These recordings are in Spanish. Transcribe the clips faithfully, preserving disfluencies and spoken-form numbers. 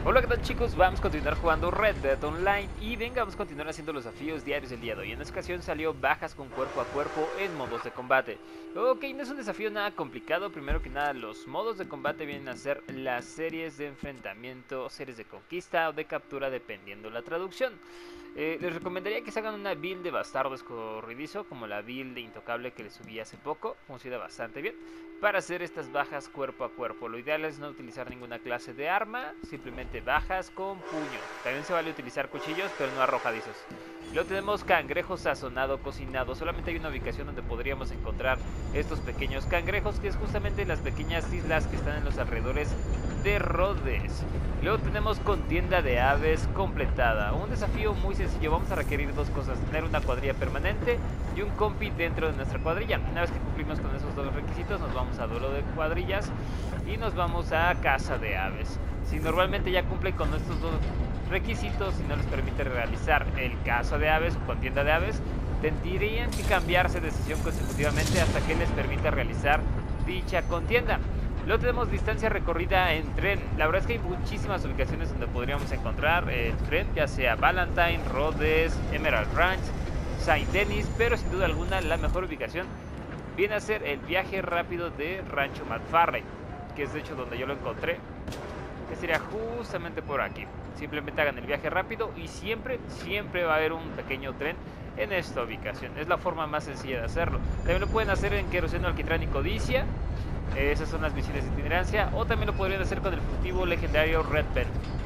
Hola, ¿qué tal, chicos? Vamos a continuar jugando Red Dead Online y venga, vamos a continuar haciendo los desafíos diarios del día de hoy. En esta ocasión salió bajas con cuerpo a cuerpo en modos de combate. Ok, no es un desafío nada complicado. Primero que nada, los modos de combate vienen a ser las series de enfrentamiento, series de conquista o de captura, dependiendo la traducción. Eh, les recomendaría que se hagan una build de bastardo escorridizo, como la build de intocable que les subí hace poco. Funciona bastante bien para hacer estas bajas cuerpo a cuerpo. Lo ideal es no utilizar ninguna clase de arma, simplemente bajas con puño. También se vale utilizar cuchillos, pero no arrojadizos. Luego tenemos cangrejo sazonado cocinado. Solamente hay una ubicación donde podríamos encontrar estos pequeños cangrejos, que es justamente las pequeñas islas que están en los alrededores de Rhodes. Luego tenemos contienda de aves completada. Un desafío muy sencillo. Vamos a requerir dos cosas: tener una cuadrilla permanente y un compi dentro de nuestra cuadrilla. Una vez que cumplimos con esos dos requisitos, nos vamos a duelo de cuadrillas y nos vamos a caza de aves. Si normalmente ya cumplen con estos dos requisitos y no les permite realizar el caza de aves o contienda de aves, tendrían que cambiarse de sesión consecutivamente hasta que les permita realizar dicha contienda. Luego tenemos distancia recorrida en tren. La verdad es que hay muchísimas ubicaciones donde podríamos encontrar el tren, ya sea Valentine, Rhodes, Emerald Ranch, Saint Denis, pero sin duda alguna la mejor ubicación viene a ser el viaje rápido de Rancho McFarlane, que es de hecho donde yo lo encontré, que sería justamente por aquí. Simplemente hagan el viaje rápido y siempre, siempre va a haber un pequeño tren en esta ubicación. Es la forma más sencilla de hacerlo. También lo pueden hacer en Queroseno, Alquitrán y Codicia. Esas son las misiones de itinerancia. O también lo podrían hacer con el furtivo legendario Red Pen.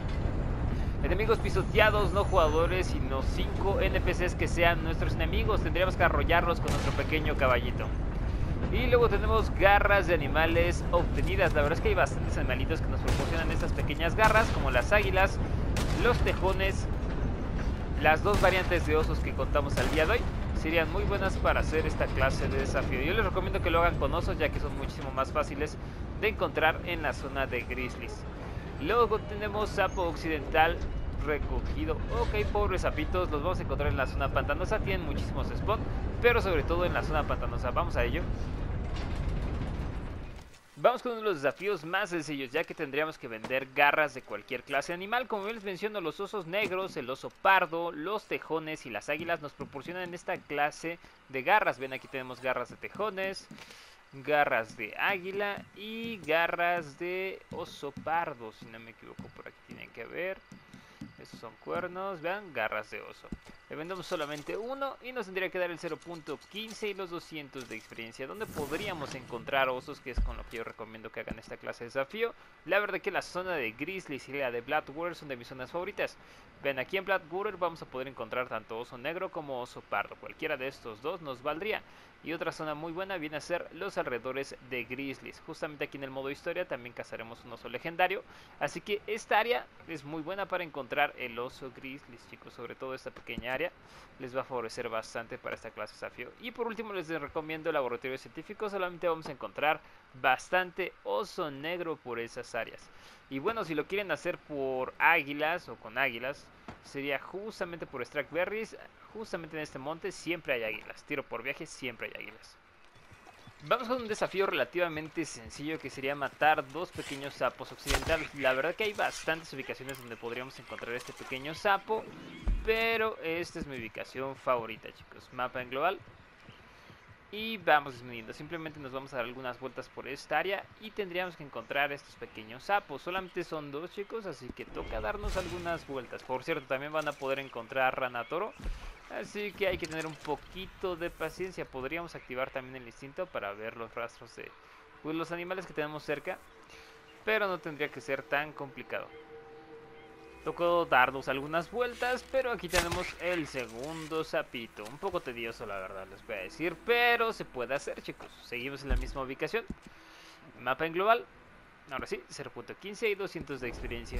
Enemigos pisoteados, no jugadores, sino cinco N P Cs que sean nuestros enemigos. Tendríamos que arrollarlos con nuestro pequeño caballito. Y luego tenemos garras de animales obtenidas. La verdad es que hay bastantes animalitos que nos proporcionan estas pequeñas garras, como las águilas, los tejones. Las dos variantes de osos que contamos al día de hoy serían muy buenas para hacer esta clase de desafío. Yo les recomiendo que lo hagan con osos, ya que son muchísimo más fáciles de encontrar en la zona de grizzlies. Luego tenemos sapo occidental recogido. Ok, pobres sapitos, los vamos a encontrar en la zona pantanosa. Tienen muchísimos spawn, pero sobre todo en la zona pantanosa. Vamos a ello. Vamos con uno de los desafíos más sencillos, ya que tendríamos que vender garras de cualquier clase de animal. Como bien les menciono, los osos negros, el oso pardo, los tejones y las águilas nos proporcionan esta clase de garras. Ven, aquí tenemos garras de tejones, garras de águila y garras de oso pardo, si no me equivoco. Por aquí tienen que ver. Estos son cuernos, vean, garras de oso. Le vendemos solamente uno y nos tendría que dar el cero punto quince y los doscientos de experiencia. ¿Dónde podríamos encontrar osos? Que es con lo que yo recomiendo que hagan esta clase de desafío. La verdad que la zona de Grizzlies y la de Blackwater son de mis zonas favoritas. Ven, aquí en Blackwater vamos a poder encontrar tanto oso negro como oso pardo. Cualquiera de estos dos nos valdría. Y otra zona muy buena viene a ser los alrededores de Grizzlies. Justamente aquí en el modo historia también cazaremos un oso legendario. Así que esta área es muy buena para encontrar el oso Grizzlies, chicos. Sobre todo esta pequeña área les va a favorecer bastante para esta clase de desafío. Y por último les recomiendo el laboratorio científico. Solamente vamos a encontrar bastante oso negro por esas áreas. Y bueno, si lo quieren hacer por águilas o con águilas, sería justamente por Strackberries. Justamente en este monte siempre hay águilas. Tiro por viaje, siempre hay águilas. Vamos con un desafío relativamente sencillo, que sería matar dos pequeños sapos occidentales. La verdad que hay bastantes ubicaciones donde podríamos encontrar este pequeño sapo, pero esta es mi ubicación favorita, chicos. Mapa en global. Y vamos disminuyendo, simplemente nos vamos a dar algunas vueltas por esta área y tendríamos que encontrar estos pequeños sapos. Solamente son dos, chicos, así que toca darnos algunas vueltas. Por cierto, también van a poder encontrar rana toro, así que hay que tener un poquito de paciencia. Podríamos activar también el instinto para ver los rastros de pues, los animales que tenemos cerca, pero no tendría que ser tan complicado. Tocó darnos algunas vueltas, pero aquí tenemos el segundo sapito. Un poco tedioso, la verdad, les voy a decir, pero se puede hacer, chicos. Seguimos en la misma ubicación. Mapa en global. Ahora sí, cero punto quince y doscientos de experiencia.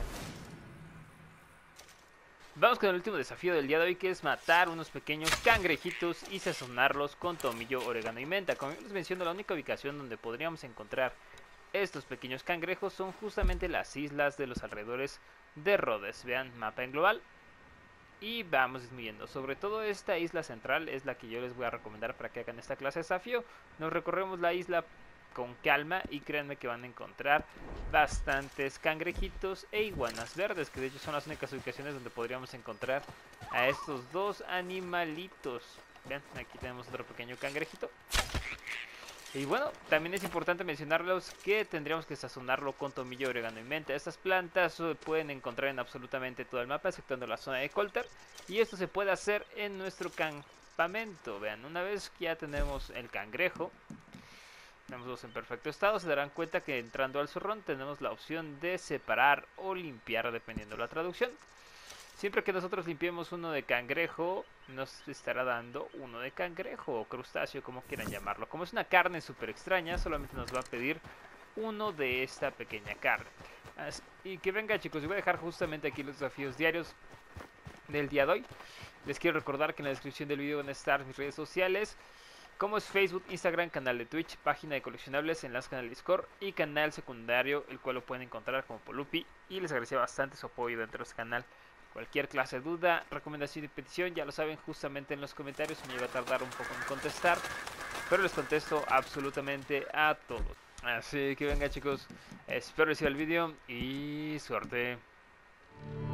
Vamos con el último desafío del día de hoy, que es matar unos pequeños cangrejitos y sazonarlos con tomillo, orégano y menta. Como les menciono, la única ubicación donde podríamos encontrar estos pequeños cangrejos son justamente las islas de los alrededores de Rhodes. Vean, mapa en global. Y vamos disminuyendo. Sobre todo esta isla central es la que yo les voy a recomendar para que hagan esta clase de desafío. Nos recorremos la isla con calma y créanme que van a encontrar bastantes cangrejitos e iguanas verdes, que de hecho son las únicas ubicaciones donde podríamos encontrar a estos dos animalitos. Vean, aquí tenemos otro pequeño cangrejito. Y bueno, también es importante mencionarlos que tendríamos que sazonarlo con tomillo, orégano y menta. Estas plantas se pueden encontrar en absolutamente todo el mapa, exceptuando la zona de Colter. Y esto se puede hacer en nuestro campamento. Vean, una vez que ya tenemos el cangrejo, tenemos dos en perfecto estado, se darán cuenta que entrando al zorrón tenemos la opción de separar o limpiar, dependiendo de la traducción. Siempre que nosotros limpiemos uno de cangrejo, nos estará dando uno de cangrejo o crustáceo, como quieran llamarlo. Como es una carne súper extraña, solamente nos va a pedir uno de esta pequeña carne. Así, y que venga, chicos, yo voy a dejar justamente aquí los desafíos diarios del día de hoy. Les quiero recordar que en la descripción del video van a estar mis redes sociales, como es Facebook, Instagram, canal de Twitch, página de coleccionables, enlace canal Discord y canal secundario, el cual lo pueden encontrar como Polupi. Y les agradecería bastante su apoyo dentro de este canal. Cualquier clase de duda, recomendación y petición, ya lo saben, justamente en los comentarios. Me iba a tardar un poco en contestar, pero les contesto absolutamente a todos. Así que venga, chicos, espero les sirva el vídeo y suerte.